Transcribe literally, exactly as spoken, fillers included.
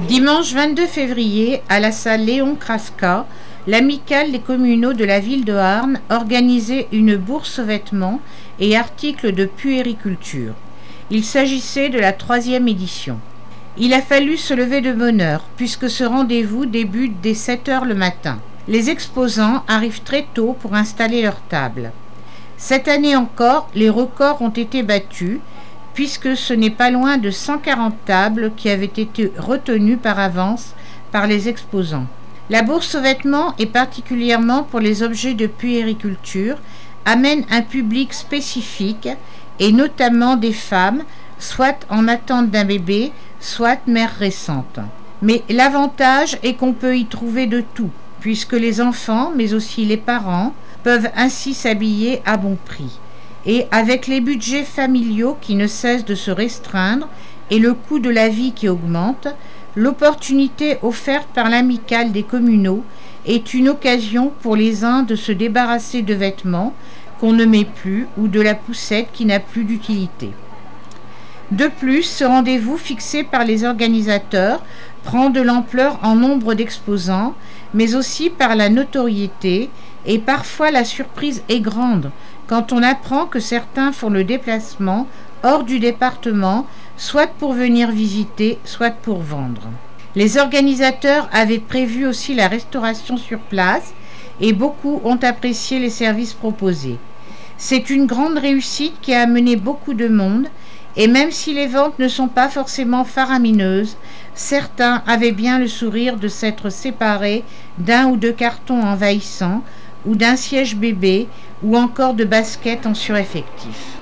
Dimanche vingt-deux février, à la salle Léon Kraska, l'amicale des communaux de la ville de Arnes organisait une bourse vêtements et articles de puériculture. Il s'agissait de la troisième édition. Il a fallu se lever de bonne heure, puisque ce rendez-vous débute dès sept heures le matin. Les exposants arrivent très tôt pour installer leurs tables. Cette année encore, les records ont été battus, puisque ce n'est pas loin de cent quarante tables qui avaient été retenues par avance par les exposants. La bourse aux vêtements, et particulièrement pour les objets de puériculture, amène un public spécifique, et notamment des femmes, soit en attente d'un bébé, soit mères récentes. Mais l'avantage est qu'on peut y trouver de tout, puisque les enfants, mais aussi les parents, peuvent ainsi s'habiller à bon prix. Et avec les budgets familiaux qui ne cessent de se restreindre et le coût de la vie qui augmente, l'opportunité offerte par l'amicale des communaux est une occasion pour les uns de se débarrasser de vêtements qu'on ne met plus ou de la poussette qui n'a plus d'utilité. De plus, ce rendez-vous fixé par les organisateurs prend de l'ampleur en nombre d'exposants, mais aussi par la notoriété, et parfois la surprise est grande quand on apprend que certains font le déplacement hors du département, soit pour venir visiter, soit pour vendre. Les organisateurs avaient prévu aussi la restauration sur place et beaucoup ont apprécié les services proposés. C'est une grande réussite qui a amené beaucoup de monde, et même si les ventes ne sont pas forcément faramineuses, certains avaient bien le sourire de s'être séparés d'un ou deux cartons envahissants, ou d'un siège bébé, ou encore de baskets en sureffectif.